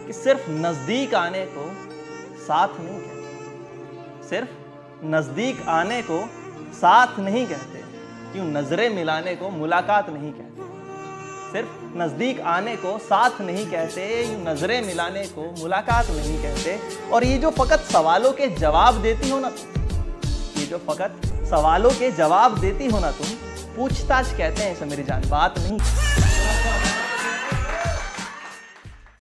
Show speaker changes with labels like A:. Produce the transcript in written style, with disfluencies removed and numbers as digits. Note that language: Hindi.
A: कि सिर्फ नजदीक आने को साथ नहीं कहते, सिर्फ नजदीक आने को साथ नहीं कहते, यूं नजरें मिलाने को मुलाकात नहीं कहते। सिर्फ नजदीक आने को साथ नहीं कहते, यूं नजरें मिलाने को मुलाकात नहीं कहते। और ये जो फकत सवालों के जवाब देती हो ना तुम, ये जो फकत सवालों के जवाब देती हो ना तुम, पूछताछ कहते हैं इसे मेरी जान, बात नहीं।